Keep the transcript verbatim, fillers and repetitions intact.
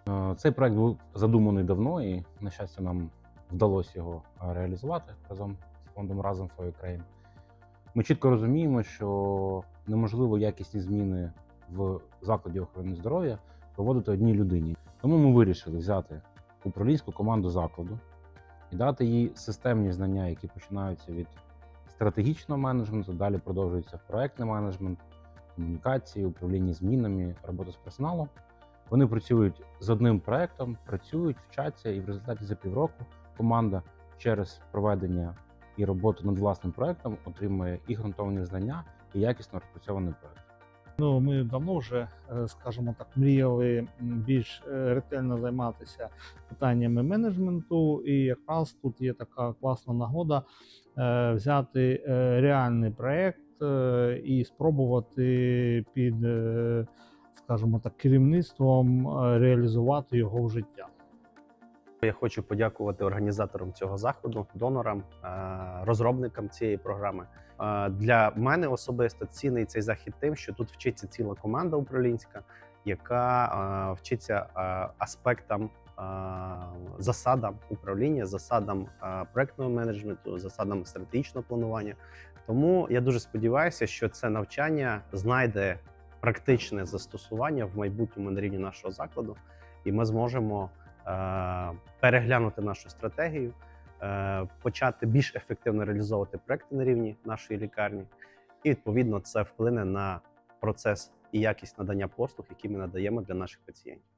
Е, Цей проект був задуманий давно, і, на щастя, нам вдалося його е, реалізувати разом з фондом Разом for Ukraine. Ми чітко розуміємо, що неможливо якісні зміни в закладі охорони здоров'я проводити одній людині. Тому ми вирішили взяти управлінську команду закладу і дати їй системні знання, які починаються від стратегічного менеджменту, далі продовжуються в проектний менеджмент, комунікації, управління змінами, робота з персоналом. Вони працюють з одним проектом, працюють, вчаться, і в результаті за півроку команда через проведення і роботу над власним проектом отримує і ґрунтовні знання, і якісно розпрацьований проект. Ну, ми давно вже, скажімо так, мріяли більш ретельно займатися питаннями менеджменту, і якраз тут є така класна нагода взяти реальний проєкт і спробувати під, скажімо так, керівництвом реалізувати його в життя. Я хочу подякувати організаторам цього заходу, донорам, розробникам цієї програми. Для мене особисто цінний цей захід тим, що тут вчиться ціла команда управлінська, яка вчиться аспектам, засадам управління, засадам проектного менеджменту, засадам стратегічного планування. Тому я дуже сподіваюся, що це навчання знайде практичне застосування в майбутньому на рівні нашого закладу, і ми зможемо переглянути нашу стратегію, почати більш ефективно реалізовувати проекти на рівні нашої лікарні, і відповідно це вплине на процес і якість надання послуг, які ми надаємо для наших пацієнтів.